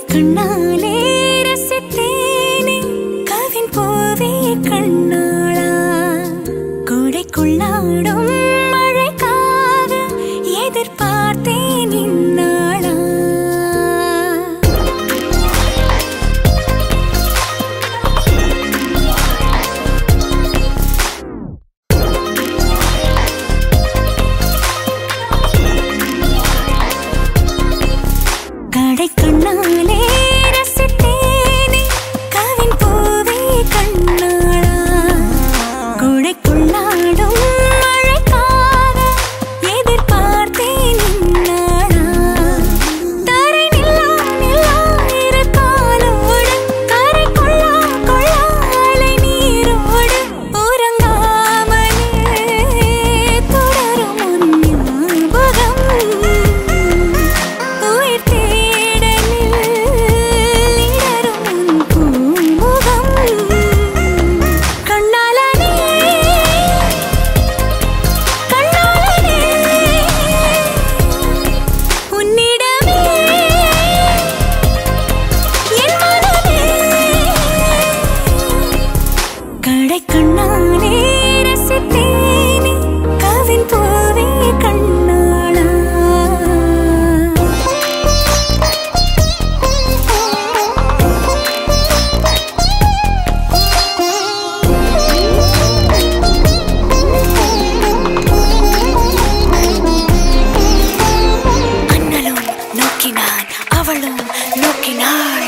கண்ணாலே ரசித்தேனே கவின் பூவே கண்ணாளா கோடைக்குள்ளாடும் மழைக்காக எதிர்பார்த்தேன் இந்நாளா கண்ணாலே ரசித்தேனே கவின் பூவே கண்ணாளா கோடைக்குள்ளாடும் மழைக்காக எதிர்பார்த்தேன் இந்நாளா தரை நில்லா இரு காலோடு கரை கொள்ளா அலை நீரோடு உறங்காமலே தொடரும் உன் ஞாபகம் உயிர் கண்ணாலே ரசித்தேனே கவின் பூவே கண்ணாளா அண்ணலும் நோக்கினான் அவளும் நோக்கினாள்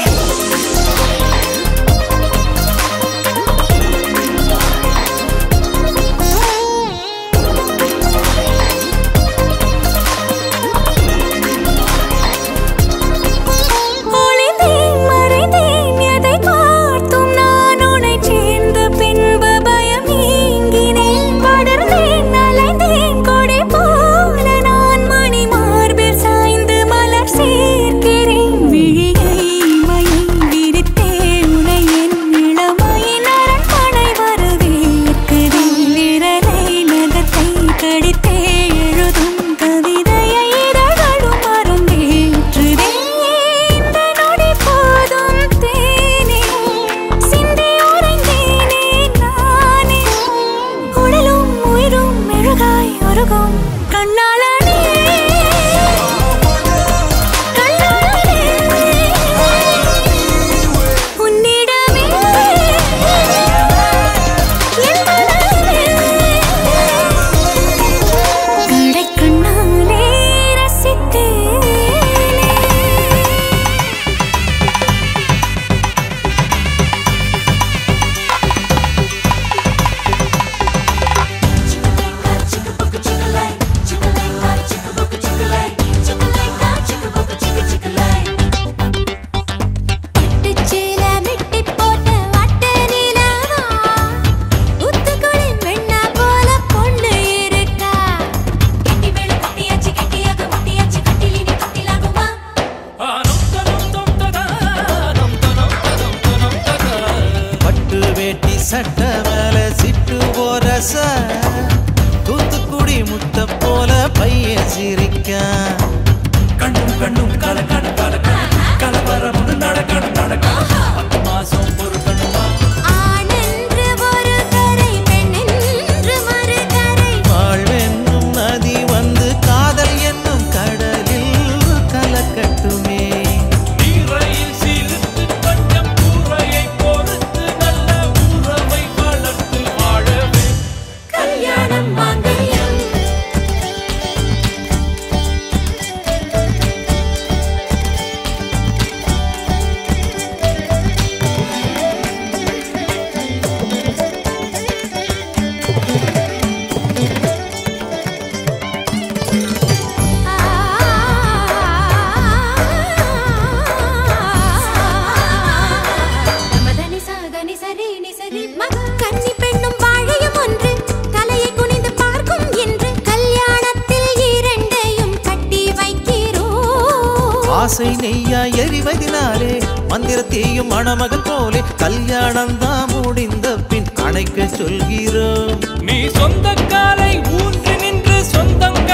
சட்ட மேல சிட்டு போரச தூத்துக்குடி முத்த போல பையன் சிரிக்க கண்ணும் கண்ணும் கலக்கணும் கலக்கணும் கலவரம் நடக்கணும் நடக்கணும் 10 மாசம் பொறுக்கணுமா ஆனென்று ஒரு கரை பெண்ணென்று மறு கரை வாழ்வென்னும் நதி வந்து காதல் என்னும் கடலில் கலக்கட்டுமே கன்னி பெண்ணும் வாழையும் ஒன்று தலையை குனிந்து பார்க்கும் என்று கல்யாணத்தில் இரண்டையும் கட்டி வைக்கிறோம் ஆசை நெய்யா எரிவதினாலே மந்திரத்தையும் மணமகள் போலே கல்யாணம் தான் முடிந்த பின் அணைக்க சொல்கிறோம் நீ சொந்த காலை ஊன்றி நின்று சொந்தம்